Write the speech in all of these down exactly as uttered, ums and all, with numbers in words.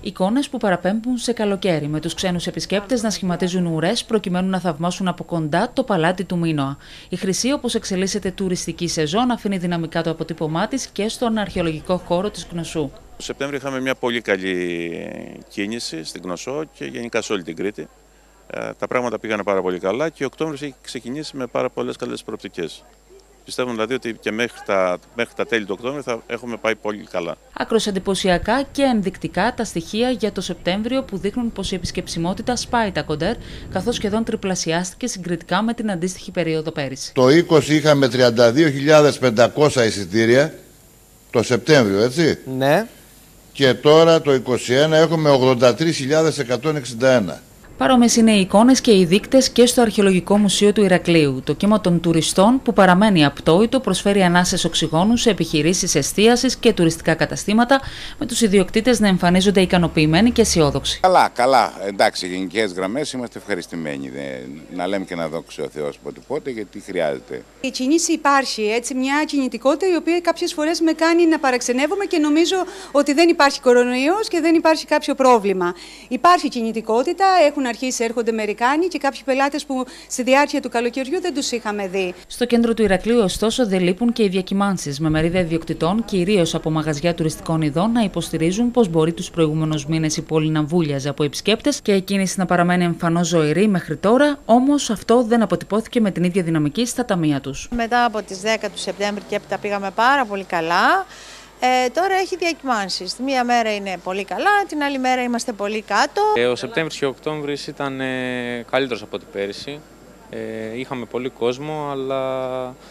Εικόνες που παραπέμπουν σε καλοκαίρι, με τους ξένους επισκέπτες να σχηματίζουν ουρές προκειμένου να θαυμάσουν από κοντά το παλάτι του Μίνωα. Η Χρυσή, όπως εξελίσσεται τουριστική σεζόν, αφήνει δυναμικά το αποτύπωμά της και στον αρχαιολογικό χώρο της Κνωσού. Το Σεπτέμβριο είχαμε μια πολύ καλή κίνηση στην Κνωσό και γενικά σε όλη την Κρήτη. Τα πράγματα πήγαν πάρα πολύ καλά και ο Οκτώβριος έχει ξεκινήσει με πάρα πολλές καλές προοπτικές. Πιστεύω δηλαδή ότι και μέχρι τα, μέχρι τα τέλη του Οκτώβριου θα έχουμε πάει πολύ καλά. Άκρως εντυπωσιακά και ενδεικτικά τα στοιχεία για το Σεπτέμβριο που δείχνουν πως η επισκεψιμότητα σπάει τα κοντέρ, καθώς σχεδόν τριπλασιάστηκε συγκριτικά με την αντίστοιχη περίοδο πέρυσι. Το είκοσι είχαμε τριάντα δύο χιλιάδες πεντακόσια εισιτήρια, το Σεπτέμβριο, έτσι. Ναι. Και τώρα το είκοσι ένα έχουμε ογδόντα τρεις χιλιάδες εκατόν εξήντα ένα. Παρόμοιες είναι οι εικόνες και οι δείκτες και στο Αρχαιολογικό Μουσείο του Ηρακλείου. Το κύμα των τουριστών, που παραμένει απτόητο, προσφέρει ανάσες οξυγόνου σε επιχειρήσεις εστίασης και τουριστικά καταστήματα, με τους ιδιοκτήτες να εμφανίζονται ικανοποιημένοι και αισιόδοξοι. Καλά, καλά. Εντάξει, γενικές γραμμές είμαστε ευχαριστημένοι. Να λέμε και να δόξει ο Θεός πότε πότε, γιατί χρειάζεται. Η κίνηση υπάρχει, έτσι, μια κινητικότητα η οποία κάποιες φορές με κάνει να παραξενεύομαι και νομίζω ότι δεν υπάρχει κορονοϊός και δεν υπάρχει κάποιο πρόβλημα. Υπάρχει κινητικότητα, έχουν αρχίσει, έρχονται Αμερικάνοι και κάποιοι πελάτες που στη διάρκεια του καλοκαιριού δεν τους είχαμε δει. Στο κέντρο του Ηρακλείου, ωστόσο, δεν λείπουν και οι διακυμάνσεις, με μερίδα ιδιοκτητών, κυρίως από μαγαζιά τουριστικών ειδών, να υποστηρίζουν πως μπορεί τους προηγούμενους μήνες η πόλη να βούλιαζε από επισκέπτες και η κίνηση να παραμένει εμφανώς ζωηρή μέχρι τώρα, όμως αυτό δεν αποτυπώθηκε με την ίδια δυναμική στα ταμεία τους. Μετά από τις δέκα του Σεπτέμβρη και έπειτα πήγαμε πάρα πολύ καλά. Ε, τώρα έχει διακυμάνσεις. Μία μέρα είναι πολύ καλά, την άλλη μέρα είμαστε πολύ κάτω. Ε, ο Σεπτέμβρης και ο Οκτώβρης ήταν ε, καλύτερος από την πέρυσι. Ε, είχαμε πολύ κόσμο, αλλά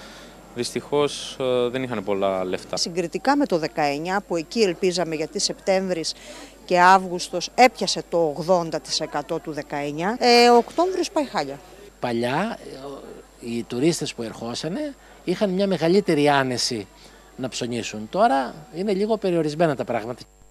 δυστυχώς ε, δεν είχαν πολλά λεφτά. Συγκριτικά με το δεκαεννιά, που εκεί ελπίζαμε, γιατί Σεπτέμβρης και Αύγουστος έπιασε το ογδόντα τοις εκατό του δεκαεννιά, ε, ο Οκτώβρης πάει χάλια. Παλιά οι τουρίστες που ερχόσανε είχαν μια μεγαλύτερη άνεση να ψωνίσουν. Τώρα είναι λίγο περιορισμένα τα πράγματα.